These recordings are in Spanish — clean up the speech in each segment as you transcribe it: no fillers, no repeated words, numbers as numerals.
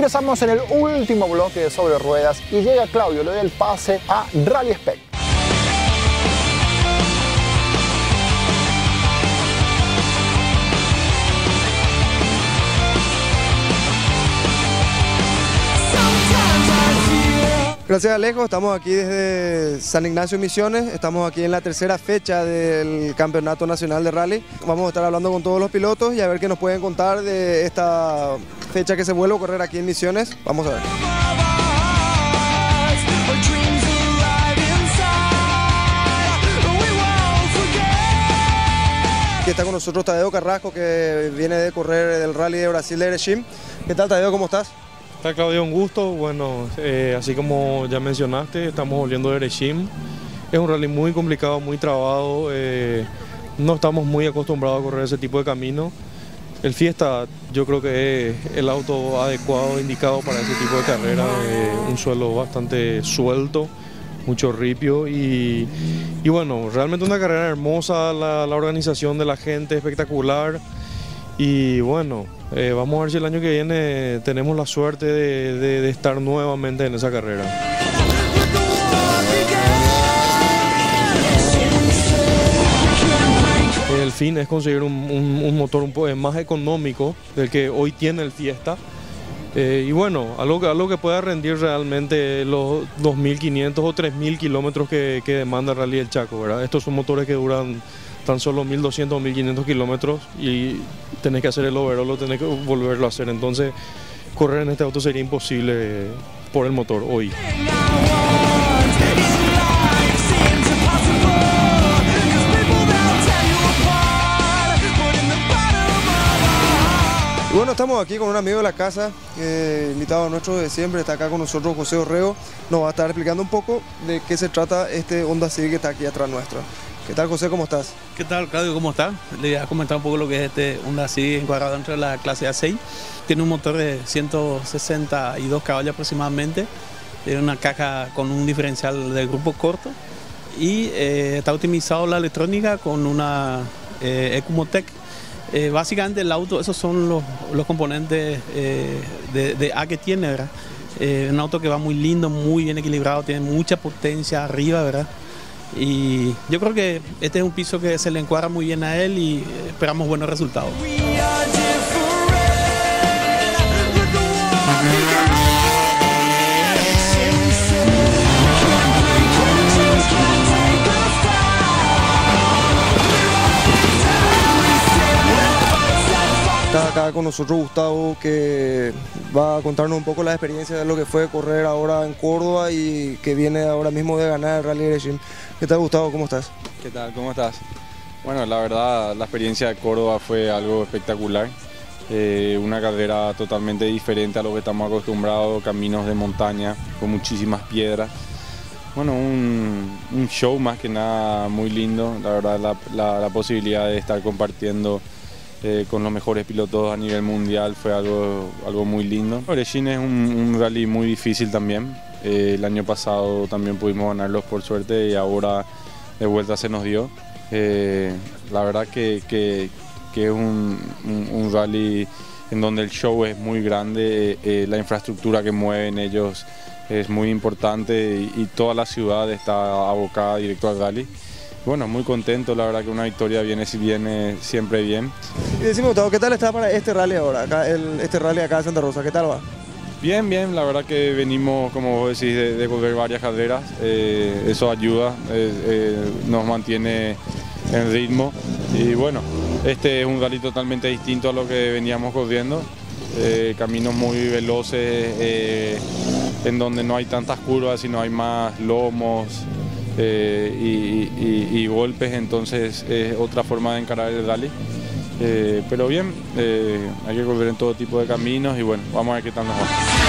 Ingresamos en el último bloque de Sobre Ruedas y llega Claudio, le doy el pase a Rally Spec. Gracias Alejo, estamos aquí desde San Ignacio Misiones, estamos aquí en la tercera fecha del Campeonato Nacional de Rally. Vamos a estar hablando con todos los pilotos y a ver qué nos pueden contar de esta fecha que se vuelve a correr aquí en Misiones. Vamos a ver. Aquí está con nosotros Tadeo Carrasco, que viene de correr el Rally de Brasil de Erechim. ¿Qué tal Tadeo, cómo estás? Hola Claudio, un gusto. Bueno, así como ya mencionaste, estamos volviendo de Erechim. Es un rally muy complicado, muy trabado. No estamos muy acostumbrados a correr ese tipo de camino. El Fiesta yo creo que es el auto adecuado, indicado para ese tipo de carrera. Un suelo bastante suelto, mucho ripio y bueno, realmente una carrera hermosa, la organización de la gente espectacular. Y bueno, vamos a ver si el año que viene tenemos la suerte de estar nuevamente en esa carrera. El fin es conseguir un motor un poco más económico del que hoy tiene el Fiesta. Y bueno, algo que pueda rendir realmente los 2.500 o 3.000 kilómetros que demanda el Rally del Chaco, ¿verdad? Estos son motores que duran tan solo 1.200 o 1.500 kilómetros y tenés que hacer el overall o tenés que volverlo a hacer. Entonces, correr en este auto sería imposible por el motor hoy. Y bueno, estamos aquí con un amigo de la casa, invitado nuestro de siempre, está acá con nosotros José Orrego. Nos va a estar explicando un poco de qué se trata este Honda Civic que está aquí atrás nuestro. ¿Qué tal José, cómo estás? ¿Qué tal Claudio, cómo estás? Le voy a comentar un poco lo que es este Honda Civic encuadrado dentro de la clase A6. Tiene un motor de 162 caballos aproximadamente, tiene una caja con un diferencial de grupo corto y está optimizado la electrónica con una Ecumotec. Básicamente el auto, esos son los componentes de A que tiene, ¿verdad? Un auto que va muy lindo, muy bien equilibrado, tiene mucha potencia arriba, ¿verdad? Y yo creo que este es un piso que se le encuadra muy bien a él y esperamos buenos resultados. Está acá con nosotros Gustavo, que va a contarnos un poco la experiencia de lo que fue correr ahora en Córdoba y que viene ahora mismo de ganar el Rally Erechim. ¿Qué tal Gustavo? ¿Cómo estás? ¿Qué tal? ¿Cómo estás? Bueno, la verdad la experiencia de Córdoba fue algo espectacular. Una carrera totalmente diferente a lo que estamos acostumbrados, caminos de montaña con muchísimas piedras. Bueno, un show más que nada muy lindo, la verdad la posibilidad de estar compartiendo con los mejores pilotos a nivel mundial fue algo muy lindo. Erechim es un rally muy difícil también. El año pasado también pudimos ganarlos por suerte y ahora de vuelta se nos dio. La verdad que es un rally en donde el show es muy grande, la infraestructura que mueven ellos es muy importante y toda la ciudad está abocada directo al rally. Bueno, muy contento, la verdad que una victoria viene siempre bien. Y decimos Gustavo, ¿qué tal está para este rally ahora, este rally acá de Santa Rosa? ¿Qué tal va? Bien, bien, la verdad que venimos, como vos decís, de correr varias carreras, eso ayuda, nos mantiene en ritmo y bueno, este es un rally totalmente distinto a lo que veníamos corriendo, caminos muy veloces, en donde no hay tantas curvas, sino hay más lomos y golpes, entonces es otra forma de encarar el rally. Pero bien, hay que correr en todo tipo de caminos y bueno, vamos a ver qué tal nos va.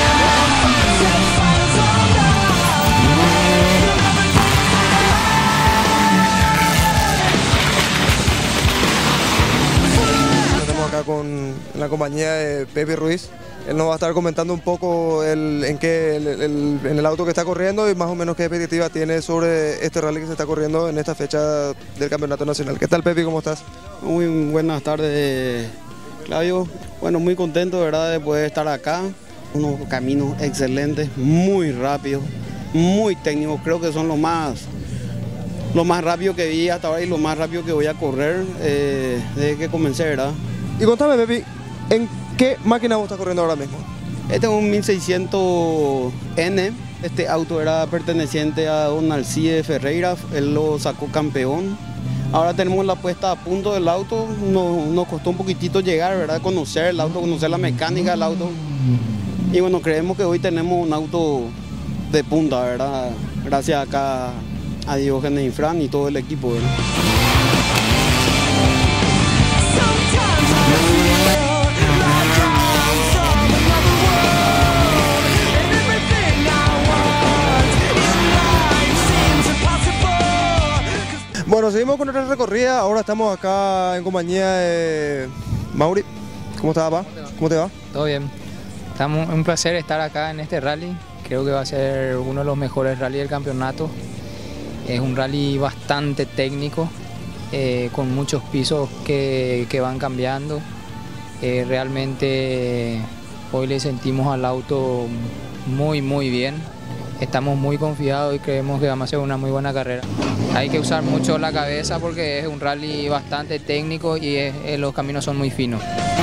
Estamos acá con la compañía de Pepe Ruiz. Él nos va a estar comentando un poco en el auto que está corriendo y más o menos qué expectativa tiene sobre este rally que se está corriendo en esta fecha del Campeonato Nacional. ¿Qué tal Pepe? ¿Cómo estás? Muy buenas tardes, Claudio. Bueno, muy contento, ¿verdad?, de poder estar acá. Unos caminos excelentes, muy rápidos, muy técnicos, creo que son lo más rápido que vi hasta ahora y lo más rápido que voy a correr desde que comencé, ¿verdad? Y contame, Pepi, ¿en qué máquina vos estás corriendo ahora mismo? Este es un 1600N, este auto era perteneciente a don Alcide Ferreira, él lo sacó campeón. Ahora tenemos la puesta a punto del auto, nos costó un poquitito llegar, ¿verdad? Conocer el auto, conocer la mecánica del auto. Y bueno, creemos que hoy tenemos un auto de punta, ¿verdad? Gracias acá a Diógenes y Fran y todo el equipo, ¿verdad? Bueno, seguimos con nuestra recorrida. Ahora estamos acá en compañía de Mauri. ¿Cómo estás, papá? ¿Cómo te va? Todo bien. Un placer estar acá en este rally. Creo que va a ser uno de los mejores rallies del campeonato. Es un rally bastante técnico, con muchos pisos que van cambiando. Realmente hoy le sentimos al auto muy bien. Estamos muy confiados y creemos que vamos a hacer una muy buena carrera. Hay que usar mucho la cabeza porque es un rally bastante técnico y los caminos son muy finos.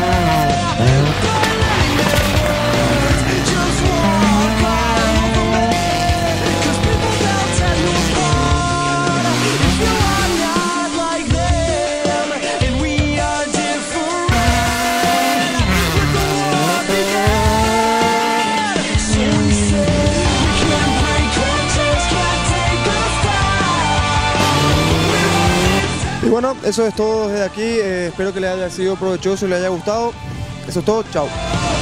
Y bueno, eso es todo desde aquí. Espero que les haya sido provechoso y les haya gustado. Eso es todo. Chao.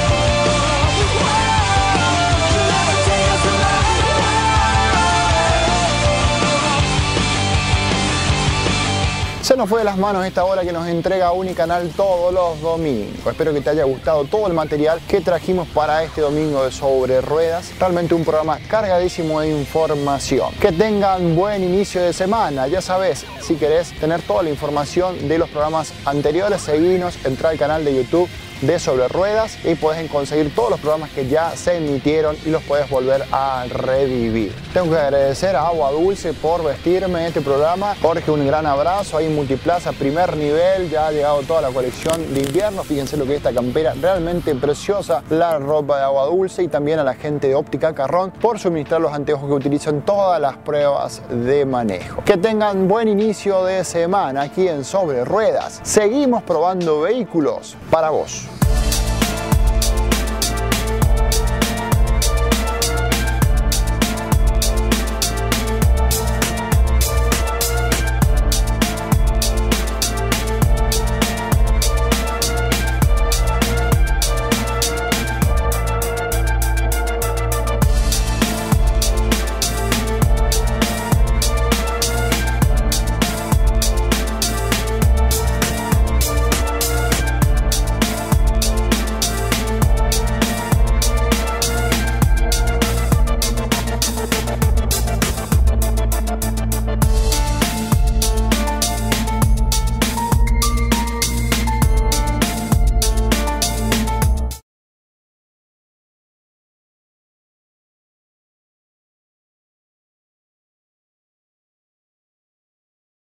Se nos fue de las manos esta hora que nos entrega Unicanal todos los domingos. Espero que te haya gustado todo el material que trajimos para este domingo de Sobre Ruedas. Realmente un programa cargadísimo de información. Que tengan buen inicio de semana. Ya sabes, si querés tener toda la información de los programas anteriores, seguinos, entra al canal de YouTube de Sobre Ruedas y puedes conseguir todos los programas que ya se emitieron y los puedes volver a revivir. Tengo que agradecer a Agua Dulce por vestirme en este programa. Jorge, un gran abrazo. Ahí en Multiplaza, primer nivel, ya ha llegado toda la colección de invierno. Fíjense lo que es esta campera, realmente preciosa, la ropa de Agua Dulce, y también a la gente de Óptica Carrón por suministrar los anteojos que utilizan todas las pruebas de manejo. Que tengan buen inicio de semana aquí en Sobre Ruedas. Seguimos probando vehículos para vos.